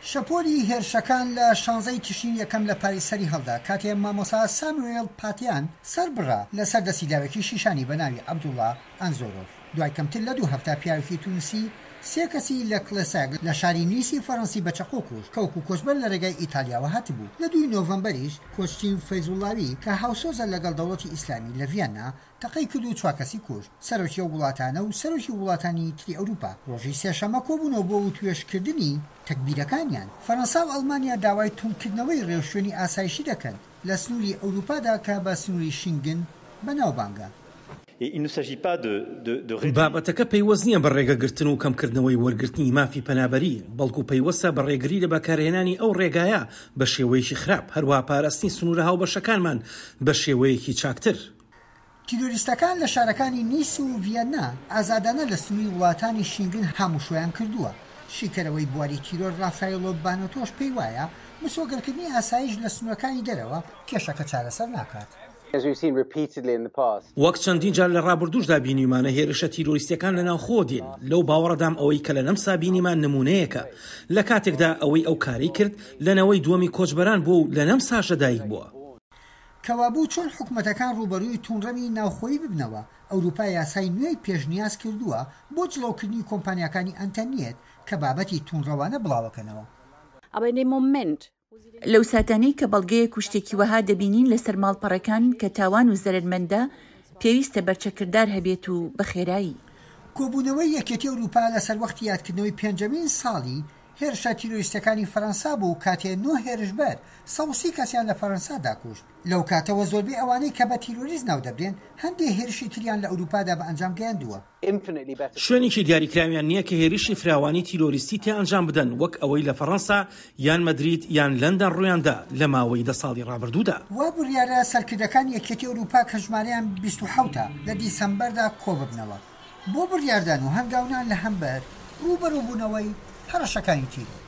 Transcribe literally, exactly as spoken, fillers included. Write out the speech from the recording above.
شەپۆلی هێرشەکان لە شانزەی تشرین یەکەم لە پاریسەری هەڵدا کاتێ مامۆستا ساموێل پاتیان سەربڕا لەسەر دەسیداوێکی شیشانی بە ناوی عەبدوڵڵا ئەنزۆرۆف. دوای کەمتر لە دوو هەفتە پیاوێکی تونوسی سێ کەسی لە کلێساک لە شاری نیسی فەڕەنسی بەچەقۆ کوشت کەوکو کۆچبەر لە ڕێگای ئیتالیاوە هاتبوو. لە دوی نۆڤەمبەریش کۆچتین فەیزوڵڵاوی کە هاوسۆزە لەگەڵ دەوڵەتی ئیسلامی لە ڤیەنا تەقەی کرد و چوار کەسی کوشت. سەرۆکی وڵاتانە و سەرۆکی وڵاتانی تری ئەوروپا ڕۆژی سێشەمە کۆبوونەوە بۆ توێشکردنی تەکبیرەکانیان. فەڕەنسا و ئەڵمانیا داوای توندکردنەوەی ڕێوشوێنی ئاسایشی دەکەن لە سنووری ئەوروپادا کە بە سنووری شینگن بەناوبانگە. بابەتەکە پەیوەست نییە بە ڕێگەگرتن و کەمکردنەوەی وەرگرتنی مافی پەنابەری، بەڵکو پەیوەستە بە ڕێگری لە بەکارهێنانی ئەو ڕێگایە بە شێوەیەکی خراپ، هەروە پاراستنی سنوورە هاوبەشەکانمان بە شێوەیەکی چاکتر. تیرۆریستەکان لە شارەکانی نیس و ڤیەنا ئازادانە لە سنووری وڵاتانی شینگن هەمووشۆیان کردووە. شیکەرەوەی بواری تیرۆر ڕافایلۆ بانۆتۆش پێی وایە مسۆگەرکردنی ئاسایش لە سنوورەکانی دەرەوە کێشەکە چارەسەر ناکات. وەک چەندین جار لە ڕابردووشدا بینیمانە هێرشە تیرۆریستەکان لەناو خۆ دێن. لەو باوەڕەدام ئەوەی کە لە نەمسا بینیمان نمونەیەکە لە کاتێکدا ئەوەی ئەو کاری کرد لەنەوەی دووەمی کۆچبەران بوو و لە نەمساشە دایک بووە. کەوابوو چۆن حکوومەتەکان ڕوبەرووی توونڕەمی ناوخۆیی ببنەوە. ئەوروپا یاسای نوێی پێشنیاز کردووە بۆ جڵەوکردنی کۆمپانیەکانی ئەنتەرنێت کە بابەتی توونڕەوانە بڵاوەکەنەوە. لەو ساتانەی کە بەڵگەیە کوشتێکی وەها دەبینین لەسەر ماڵپەڕەکان کە تاوان و زەرمەندە پێویستە بەرچەکردار هەبێت و بەخێرایی. کۆبوونەوەی یەکێتی ئەوروپا لەسەر وەختی یادکردنەوەی پێنجەمین ساڵی هێرشە تیرۆریستەکانی فەڕەنسا بوو کاتێ نۆ هێرشبەر سەد و سی کەسیان لە فەڕەنسادا کوشت. لەو کاتەوە زۆربەی ئەوانەی کە بە تیرۆریست ناو دەبرێن هەندێک هێرشی تریان لە ئەوروپادا بە ئەنجام گەیاندووە. شوێنێکی دیاریکراویان نییە کە هێرشی فراوانی تیرۆریستی تێ ئەنجام بدەن وەک ئەوەی لە فەڕەنسا یان مەدرید یان لەندەن ڕوویاندا لە ماوەی دە ساڵی ڕابردوودا. وا بڕیارە سەرکردەکان یەکێتی ئەوروپا کە ژمارەیان بیست و حەوتە لە دیسەمبەردا کۆببنەوە بۆ بڕیاردان و هەنگاونان لە هەمبەر ڕوبەڕووبوونەوەی هەرەشەکانی تیر.